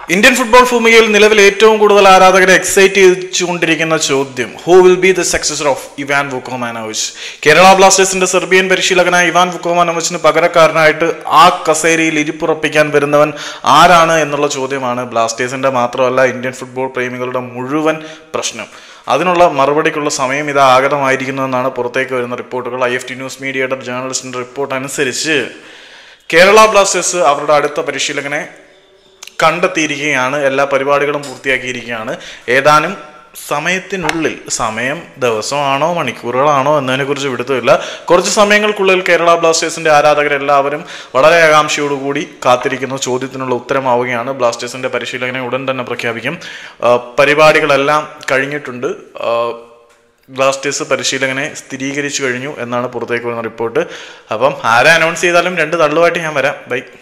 Indian football ഭൂമികയിൽ നിലവിൽ ഏറ്റവും കൂടുതൽ ആരാധകരെ എക്സൈറ്റ് ചെയ്തുകൊണ്ടിരിക്കുന്ന ചോദ്യം, who will be the successor of Ivan Vukomanovic? Kerala ബ്ലാസ്റ്റേഴ്സിന്റെ സെർബിയൻ പരിശീലകനായ ഇവാൻ വുക്കോമാനോവിച്ചിന് പകരക്കാരനായിട്ട് ആ കസേരയിൽ ഇരിപ്പുറപ്പിക്കാൻ വരുന്നവൻ ആരാണ് എന്നുള്ള ചോദ്യമാണ് ബ്ലാസ്റ്റേഴ്സിന്റെ മാത്രമല്ല ഇന്ത്യൻ ഫുട്ബോൾ പ്രേമികളുടെ മുഴുവൻ പ്രശ്നം. അതിനുള്ള മറുപടിക്കുള്ള സമയം ഇത് ആഗതമായിരിക്കുന്നതെന്നാണ് പുറത്തേക്ക് വരുന്ന റിപ്പോർട്ടുകൾ. IFT ന്യൂസ് മീഡിയയുടെ ജേർണലിസ്റ്റിന്റെ റിപ്പോർട്ട് അനുസരിച്ച് കേരള ബ്ലാസ്റ്റേഴ്സ് അവരുടെ അടുത്ത പരിശീലകനെ കണ്ടെത്തിയിരിക്കുകയാണ്. എല്ലാ പരിപാടികളും പൂർത്തിയാക്കിയിരിക്കുകയാണ്. ഏതാനും സമയത്തിനുള്ളിൽ, സമയം ദിവസമാണോ മണിക്കൂറുകളാണോ എന്നതിനെക്കുറിച്ച് വിടുത്തില്ല, കുറച്ച് സമയങ്ങൾക്കുള്ളിൽ കേരള ബ്ലാസ്റ്റേഴ്സിന്റെ ആരാധകരെല്ലാവരും വളരെ ആകാംക്ഷയോടുകൂടി കാത്തിരിക്കുന്ന ചോദ്യത്തിനുള്ള ഉത്തരമാവുകയാണ്. ബ്ലാസ്റ്റേഴ്സിന്റെ പരിശീലകനെ ഉടൻ തന്നെ പ്രഖ്യാപിക്കും. പരിപാടികളെല്ലാം കഴിഞ്ഞിട്ടുണ്ട്. ബ്ലാസ്റ്റേഴ്സ് പരിശീലകനെ സ്ഥിരീകരിച്ചു കഴിഞ്ഞു എന്നാണ് പുറത്തേക്ക് വരുന്ന റിപ്പോർട്ട്. അപ്പം ആരെ അനൗൺസ് ചെയ്താലും 2 തള്ളുമായിട്ട് ഞാൻ വരാം. ബൈ.